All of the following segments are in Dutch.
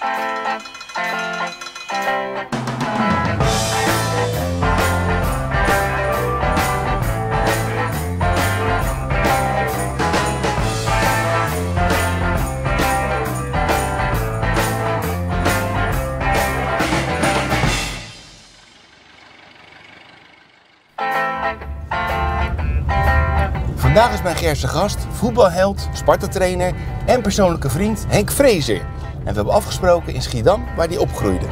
Vandaag is mijn eerste gast, voetbalheld, Sparta-trainer en persoonlijke vriend Henk Vrezer. En we hebben afgesproken in Schiedam, waar hij opgroeide.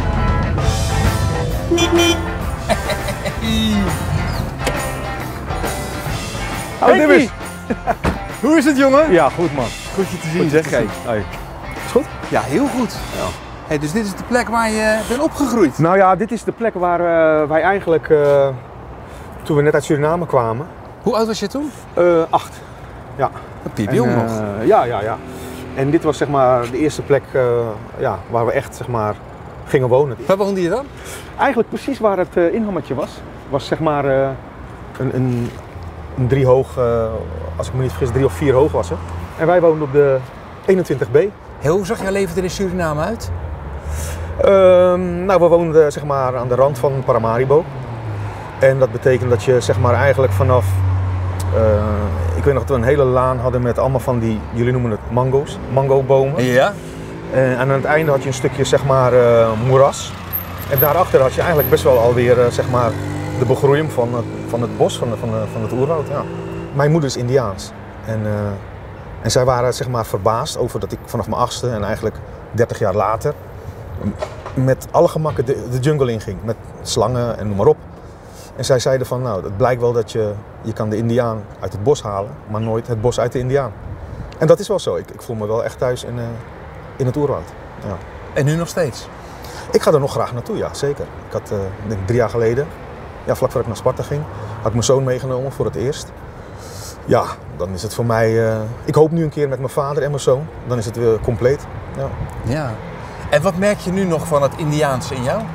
Hoi Dibbers! Hoe is het, jongen? Ja, goed man. Goed je te zien. Goed zeg. Kijk. Hoi. Is goed? Ja, heel goed. Ja. Hey, dus dit is de plek waar je bent opgegroeid? Nou ja, dit is de plek waar wij eigenlijk, toen we net uit Suriname kwamen... Hoe oud was je toen? 8. Ja. Een piepjong nog. Ja. En dit was zeg maar de eerste plek waar we echt zeg maar gingen wonen. Waar woonde je dan? Eigenlijk precies waar het inhammetje was. Was zeg maar een 3 hoog, als ik me niet vergis, 3 of 4 hoog was het. En wij woonden op de 21B. Hoe zag jouw leven er in Suriname uit? Nou, we woonden zeg maar aan de rand van Paramaribo. En dat betekent dat je zeg maar eigenlijk vanaf... ik weet nog dat we een hele laan hadden met allemaal van die, jullie noemen het mango's, mangobomen. Ja. En aan het einde had je een stukje zeg maar moeras. En daarachter had je eigenlijk best wel alweer zeg maar de begroeiing van het bos, van het oerwoud. Ja. Mijn moeder is Indiaans. En zij waren zeg maar verbaasd over dat ik vanaf mijn 8e en eigenlijk 30 jaar later met alle gemakken de jungle inging. Met slangen en noem maar op. En zij zeiden van, nou, het blijkt wel dat je kan de Indiaan uit het bos halen, maar nooit het bos uit de Indiaan. En dat is wel zo. Ik voel me wel echt thuis in het oerwoud. Ja. En nu nog steeds? Ik ga er nog graag naartoe, ja, zeker. Ik had, denk 3 jaar geleden, ja, vlak voordat ik naar Sparta ging, had ik mijn zoon meegenomen voor het eerst. Ja, dan is het voor mij, ik hoop nu een keer met mijn vader en mijn zoon, dan is het weer compleet. Ja. Ja. En wat merk je nu nog van het Indiaanse in jou?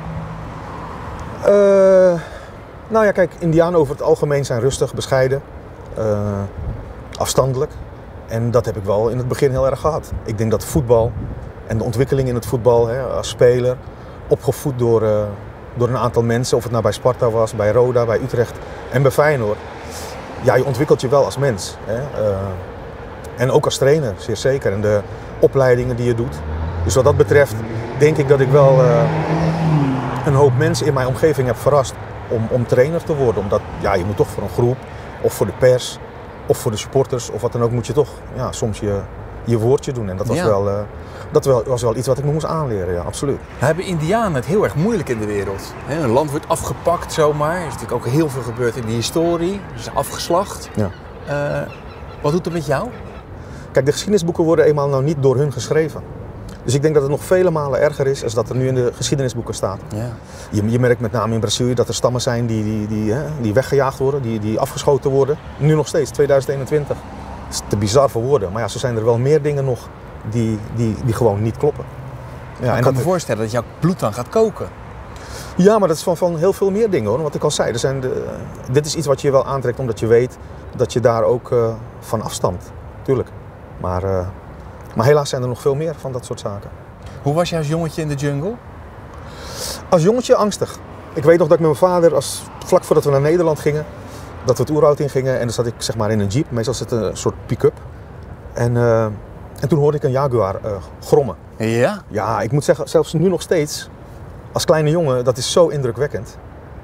Nou ja, kijk, Indianen over het algemeen zijn rustig, bescheiden, afstandelijk. En dat heb ik wel in het begin heel erg gehad. Ik denk dat voetbal en de ontwikkeling in het voetbal, als speler, opgevoed door een aantal mensen, of het nou bij Sparta was, bij Roda, bij Utrecht en bij Feyenoord. Ja, je ontwikkelt je wel als mens. En ook als trainer, zeer zeker. En de opleidingen die je doet. Dus wat dat betreft denk ik dat ik wel een hoop mensen in mijn omgeving heb verrast om trainer te worden. Omdat ja, je moet toch voor een groep, of voor de pers, of voor de supporters, of wat dan ook, moet je toch soms je woordje doen. En dat was, was wel iets wat ik me moest aanleren, ja, absoluut. Hebben Indianen het heel erg moeilijk in de wereld? Een land wordt afgepakt zomaar. Er is natuurlijk ook heel veel gebeurd in de historie. Ze zijn afgeslacht. Ja. Wat doet het met jou? Kijk, de geschiedenisboeken worden eenmaal nou niet door hun geschreven. Dus ik denk dat het nog vele malen erger is dan dat er nu in de geschiedenisboeken staat. Ja. Je merkt met name in Brazilië dat er stammen zijn die weggejaagd worden, die afgeschoten worden. Nu nog steeds, 2021. Dat is te bizar voor woorden. Maar ja, zo zijn er wel meer dingen nog die gewoon niet kloppen. Ja, ik kan me voorstellen dat jouw bloed dan gaat koken. Ja, maar dat is van heel veel meer dingen hoor. Wat ik al zei, dit is iets wat je wel aantrekt omdat je weet dat je daar ook van afstamt. Tuurlijk. Maar helaas zijn er nog veel meer van dat soort zaken. Hoe was je als jongetje in de jungle? Als jongetje angstig. Ik weet nog dat ik met mijn vader, vlak voordat we naar Nederland gingen, dat we het oerwoud ingingen en dan zat ik zeg maar in een jeep. Meestal zit een soort pick-up. En toen hoorde ik een jaguar grommen. Ja? Ja, ik moet zeggen, zelfs nu nog steeds, als kleine jongen, dat is zo indrukwekkend.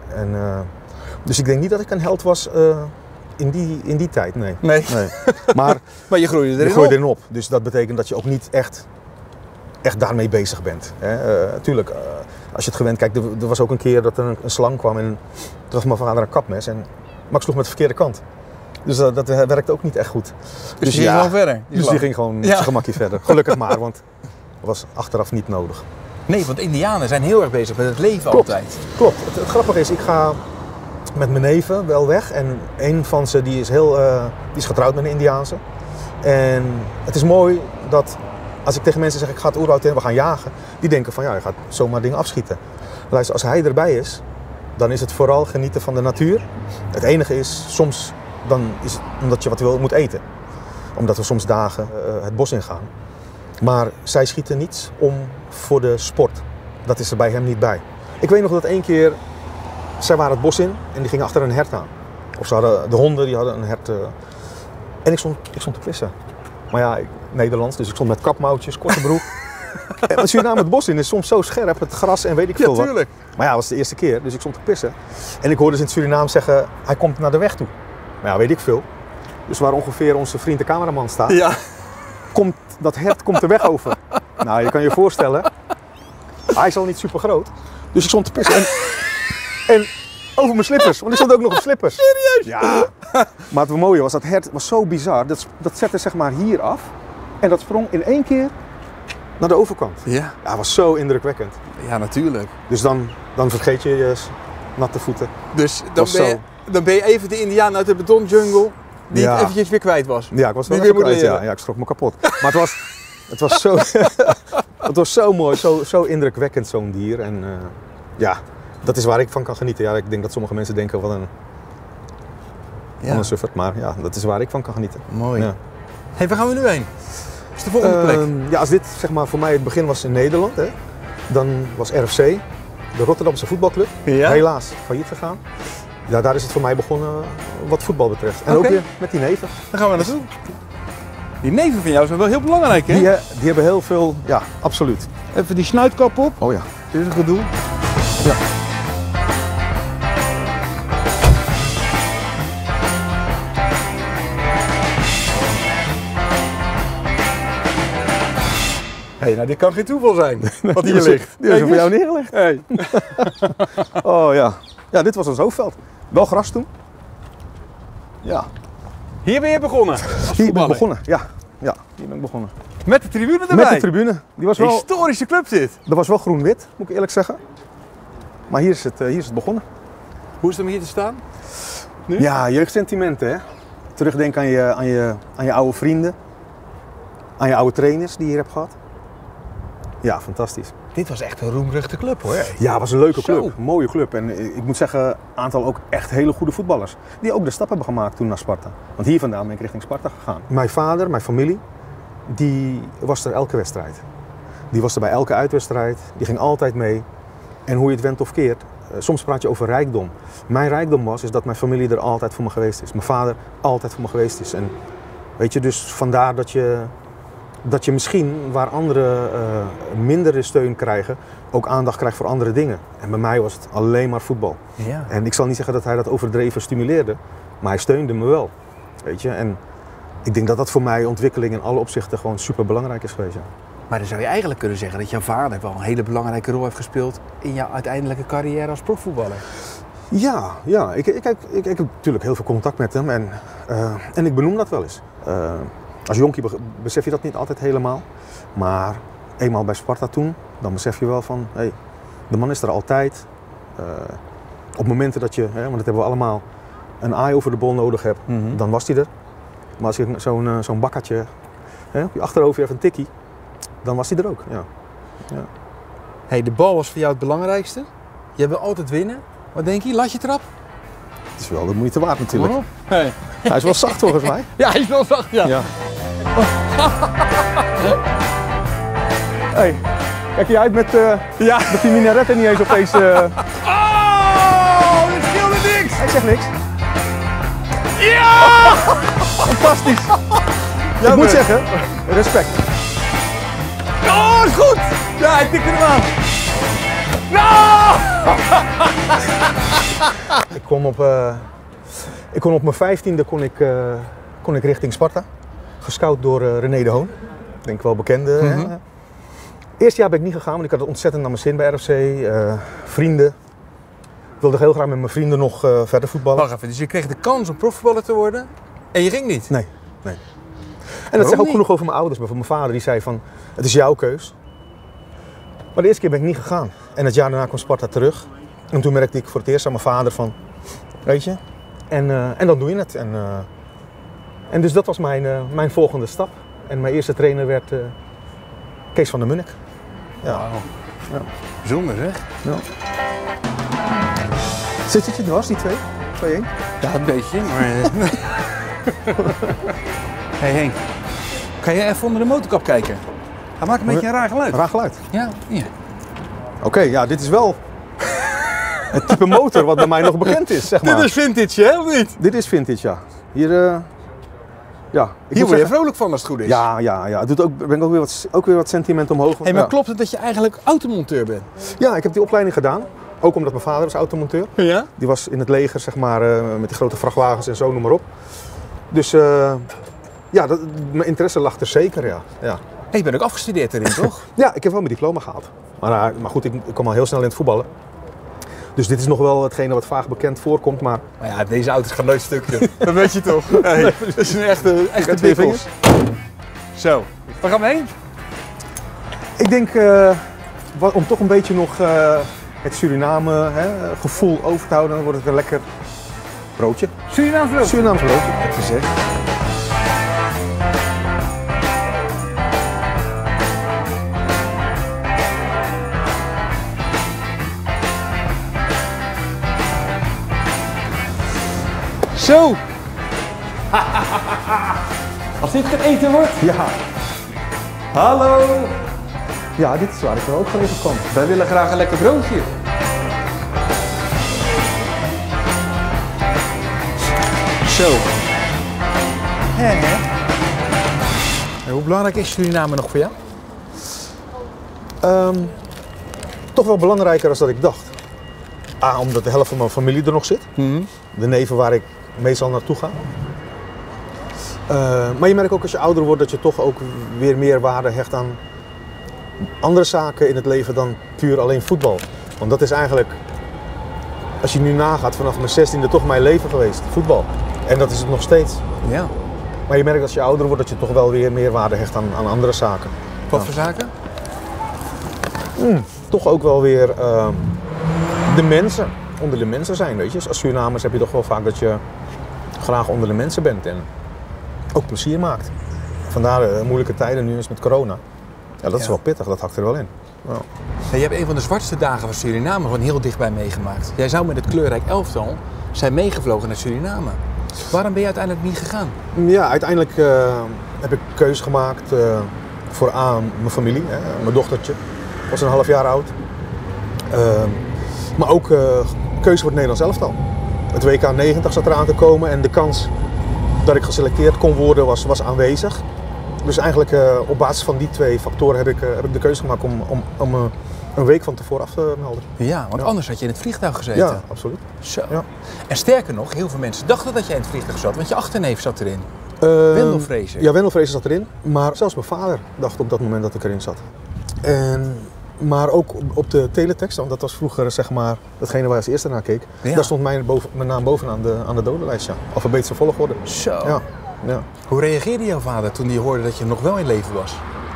Dus ik denk niet dat ik een held was in die tijd, nee. Maar je groeide erin op. Dus dat betekent dat je ook niet echt daarmee bezig bent. Tuurlijk, als je het gewend kijkt, er was ook een keer dat er een slang kwam en toen was mijn vader een kapmes. Maar ik sloeg met de verkeerde kant. Dus dat werkte ook niet echt goed. Dus die ging gewoon verder? Die ging gewoon met zijn gemakje verder. Gelukkig maar, want dat was achteraf niet nodig. Nee, want Indianen zijn heel erg bezig met het leven altijd. Klopt. Het grappige is, ik ga met mijn neven wel weg en een van ze die is getrouwd met een Indiaanse. En het is mooi dat als ik tegen mensen zeg ik ga het oerwoud in, we gaan jagen, die denken van ja, je gaat zomaar dingen afschieten. Luister, als hij erbij is, dan is het vooral genieten van de natuur. Het enige is, soms dan is het omdat je wat moet eten. Omdat we soms dagen het bos ingaan. Maar zij schieten niets om voor de sport. Dat is er bij hem niet bij. Ik weet nog dat één keer, zij waren het bos in en die gingen achter een hert aan. Of ze hadden, de honden die hadden een hert. En ik stond te pissen. Maar ja, Nederlands, dus ik stond met kapmouwtjes, korte broek. En Suriname het bos in is soms zo scherp, het gras en weet ik veel wat. tuurlijk. Maar ja, dat was de eerste keer, dus ik stond te pissen. En ik hoorde ze in het Surinaam zeggen, hij komt naar de weg toe. Maar ja, weet ik veel. Dus waar ongeveer onze vriend de cameraman staat, Ja. dat hert komt de weg over. Nou, je kan je voorstellen, hij is al niet super groot. Dus ik stond te pissen en over mijn slippers, want ik stond ook nog op slippers. Serieus? Ja. Maar het mooie was, dat hert was zo bizar, dat zette zeg maar hier af. En dat sprong in één keer naar de overkant. Ja. Ja, het was zo indrukwekkend. Ja, natuurlijk. Dus dan vergeet je je natte voeten. Dus Was dan ben je even de Indiaan uit de betonjungle die Ja. het eventjes weer kwijt was. Ja, ik was wel Die even weer moet kwijt, leren. ja, ik schrok me kapot. Maar het was zo, het was zo mooi, zo indrukwekkend zo'n dier. En ja, dat is waar ik van kan genieten. Ja, ik denk dat sommige mensen denken wat een suffert, maar ja, dat is waar ik van kan genieten. Mooi. Ja. Hey, waar gaan we nu heen? Wat is de volgende plek? Ja, als dit zeg maar voor mij het begin was in Nederland, hè, dan was RFC, de Rotterdamse voetbalclub, Ja? helaas failliet gegaan. Ja, daar is het voor mij begonnen wat voetbal betreft. En Oké. ook weer met die neven. Dan gaan we naartoe. Die neven van jou zijn wel heel belangrijk, hè? Die hebben heel veel, ja, absoluut. Even die snuitkap op. Oh ja. Dit is een gedoe. Ja. Hey, nou dit kan geen toeval zijn, wat hier Die ligt. is er voor jou neergelegd. Hey. Oh ja. Ja, dit was ons hoofdveld. Wel gras toen. Ja. Hier ben je begonnen. Hier ben ik begonnen. Ja. Ja, hier ben ik begonnen. Met de tribune erbij. Met de tribune. Die was wel, Historische club dit. dat was wel groen-wit, moet ik eerlijk zeggen. Maar hier is het begonnen. Hoe is het om hier te staan? Nu? Ja, jeugdsentimenten hè. Terugdenken aan je oude vrienden. Aan je oude trainers die je hier hebt gehad. Ja, fantastisch. Dit was echt een roemruchte club, hoor. Ja, het was een leuke Zo. club. Een mooie club. En ik moet zeggen, een aantal ook echt hele goede voetballers. Die ook de stap hebben gemaakt toen naar Sparta. Want hier vandaan ben ik richting Sparta gegaan. Mijn vader, mijn familie, die was er elke wedstrijd. Die was er bij elke uitwedstrijd. Die ging altijd mee. En hoe je het went of keert, soms praat je over rijkdom. Mijn rijkdom is dat mijn familie er altijd voor me geweest is. Mijn vader altijd voor me geweest is. En weet je, dus vandaar dat je misschien, waar anderen mindere steun krijgen, ook aandacht krijgt voor andere dingen. En bij mij was het alleen maar voetbal. Ja. En ik zal niet zeggen dat hij dat overdreven stimuleerde, maar hij steunde me wel. Weet je? En ik denk dat dat voor mij ontwikkeling in alle opzichten gewoon super belangrijk is geweest. Ja. Maar dan zou je eigenlijk kunnen zeggen dat jouw vader wel een hele belangrijke rol heeft gespeeld in jouw uiteindelijke carrière als profvoetballer. Ja. Ik heb natuurlijk heel veel contact met hem en ik benoem dat wel eens. Als jonkie besef je dat niet altijd helemaal, maar eenmaal bij Sparta toen, dan besef je wel van, hey, de man is er altijd. Op momenten dat je, want dat hebben we allemaal, een aai over de bol nodig hebt, dan was hij er. Maar als je zo'n bakkertje op je achterhoofd even een tikkie, dan was hij er ook. Ja. Hey, de bal was voor jou het belangrijkste. Je wil altijd winnen. Wat denk je? Laat je trap? Het is wel de moeite waard natuurlijk. Hey. Hij is wel zacht volgens mij. Ja, hij is wel zacht, ja. Ja. Hey, kijk je uit met die minaretten niet eens op deze... Oh, dit scheelde niks! Hij zegt niks. Ja! Fantastisch. Ik moet zeggen, respect. Oh, is goed! Ja, hij tikte hem aan. Ik kon op mijn 15e kon ik richting Sparta. Gescout door René de Hoon. Denk wel bekende. Hè? Eerste jaar ben ik niet gegaan, want ik had het ontzettend naar mijn zin bij RFC. Vrienden. Ik wilde heel graag met mijn vrienden nog verder voetballen. Wacht even, dus je kreeg de kans om profvoetballer te worden en je ging niet? Nee. En dat zegt ook genoeg over mijn ouders. Bijvoorbeeld mijn vader die zei van, het is jouw keus. Maar de eerste keer ben ik niet gegaan. En het jaar daarna kwam Sparta terug. En toen merkte ik voor het eerst aan mijn vader van, weet je, en dan doe je het. En dus dat was mijn volgende stap. En mijn eerste trainer werd Kees van der Munnik. Ja. Wauw. Ja. Bijzonder, zeg. Ja. Zit je dwars, die 2-1? Ja, een beetje, maar... Hey Henk, kan jij even onder de motorkap kijken? Hij maakt een beetje een raar geluid. Raar geluid. Ja, ja. Oké, ja, dit is wel het type motor wat bij mij nog bekend is, zeg maar. Dit is vintage, hè, of niet? Dit is vintage, ja. Hier, ja. Hier word je vrolijk van als het goed is. Ja. Het doet ook, ben ik ook weer wat sentiment omhoog. Hey, maar Ja. klopt het dat je eigenlijk automonteur bent? Ja, ik heb die opleiding gedaan. Ook omdat mijn vader was automonteur. Ja? Die was in het leger, zeg maar, met die grote vrachtwagens en zo, noem maar op. Dus ja, mijn interesse lag er zeker, ja. Hey, je bent ook afgestudeerd erin, toch? Ja, ik heb wel mijn diploma gehaald. Maar goed, ik kwam al heel snel in het voetballen. Dus dit is nog wel hetgene wat vaak bekend voorkomt, maar... Maar ja, deze auto's gaan nooit stuk, joh. Dat weet je toch? Hey, dat is een echte bikkels. Zo, waar gaan we heen? Ik denk, om toch een beetje nog het Suriname gevoel over te houden, dan wordt het een lekker broodje. Surinaams brood. Surinaams broodje. Heb je gezegd. Zo! Als dit geen eten wordt. Ja. Hallo! Ja, dit is waar ik er ook van even kwam. Wij willen graag een lekker broodje. Zo. En hoe belangrijk is Suriname nog voor jou? Toch wel belangrijker dan dat ik dacht. Omdat de helft van mijn familie er nog zit. De neven waar ik meestal naartoe ga. Maar je merkt ook als je ouder wordt dat je toch ook weer meer waarde hecht aan andere zaken in het leven dan puur alleen voetbal. Want dat is eigenlijk, als je nu nagaat, vanaf mijn 16e toch mijn leven geweest, voetbal. En dat is het nog steeds. Ja. Maar je merkt als je ouder wordt dat je toch wel weer meer waarde hecht aan andere zaken. Wat voor zaken? Toch ook wel weer de mensen, onder de mensen zijn, weet je. Als Surinamers heb je toch wel vaak dat je graag onder de mensen bent en ook plezier maakt. Vandaar moeilijke tijden nu eens met corona. Ja, dat is wel pittig, dat hakt er wel in. Ja. Ja, je hebt een van de zwartste dagen van Suriname gewoon heel dichtbij meegemaakt. Jij zou met het kleurrijk elftal zijn meegevlogen naar Suriname. Waarom ben je uiteindelijk niet gegaan? Ja, uiteindelijk heb ik keuze gemaakt voor mijn familie, mijn dochtertje. Was een half jaar oud. Maar ook keuze voor het Nederlands elftal. Het WK 90 zat eraan te komen en de kans dat ik geselecteerd kon worden was aanwezig. Dus eigenlijk op basis van die twee factoren heb ik de keuze gemaakt om een week van tevoren af te melden. Ja, want anders had je in het vliegtuig gezeten. Ja, absoluut. Zo. Ja. En sterker nog, heel veel mensen dachten dat jij in het vliegtuig zat, want je achterneef zat erin. Wendel Fraser. Ja, Wendel Fraser zat erin. Maar zelfs mijn vader dacht op dat moment dat ik erin zat. Maar ook op de teletext, want dat was vroeger zeg maar hetgene waar je als eerste naar keek. Ja. Daar stond mijn naam bovenaan aan de dodenlijst. Ja. Alfabetische volgorde. Zo. Ja. Ja. Hoe reageerde jouw vader toen hij hoorde dat je nog wel in leven was?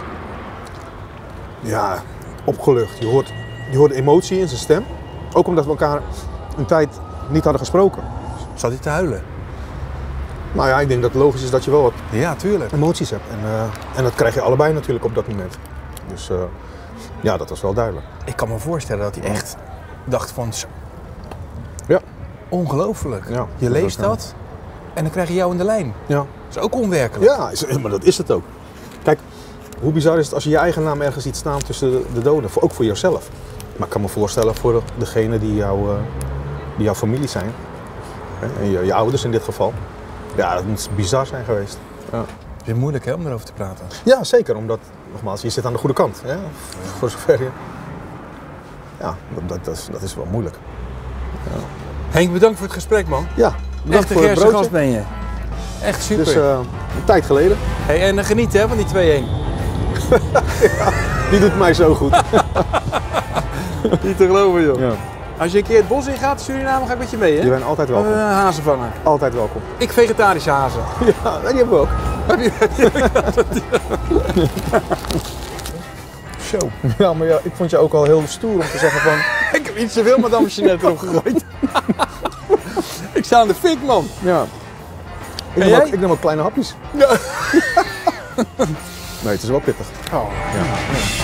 Ja, opgelucht. Je hoort emotie in zijn stem. Ook omdat we elkaar een tijd niet hadden gesproken. Zat hij te huilen? Nou ja, ik denk dat het logisch is dat je wel wat Ja, tuurlijk. emoties hebt. En dat krijg je allebei natuurlijk op dat moment. Dus ja, dat was wel duidelijk. Ik kan me voorstellen dat hij echt dacht van, zo, Ja. ongelooflijk. Ja, Je dat leest was, dat en dan krijg je jou in de lijn. Ja. Dat is ook onwerkelijk. Ja, maar dat is het ook. Kijk, hoe bizar is het als je je eigen naam ergens ziet staan tussen de doden, ook voor jezelf. Maar ik kan me voorstellen voor degene die jouw familie zijn, en je ouders in dit geval. Ja, dat moet bizar zijn geweest. Ja. Het is moeilijk hè, om erover te praten. Ja, zeker, omdat, nogmaals, je zit aan de goede kant. Hè? Voor zover je... Ja, dat is wel moeilijk. Ja. Henk, bedankt voor het gesprek, man. Ja, bedankt Echt een voor het Gerse broodje. gast ben je. Echt super. Dus een tijd geleden. Hey, en geniet hè, van die 2-1. Die doet mij zo goed. Niet te geloven, joh. Ja. Als je een keer het bos in gaat, Suriname, ga ik met je mee, hè? Je bent altijd welkom. Hazen vangen. Altijd welkom. Ik vegetarische hazen. Ja, die hebben we ook. Zo. Ja, maar ja, ik vond je ook al heel stoer om te zeggen van... Ik heb iets te veel madame Jeanette erop gegooid. Ik sta aan de fik, man. Ja. En jij? Ik neem ook kleine hapjes. Ja. Nee, het is wel pittig. Oh. Ja.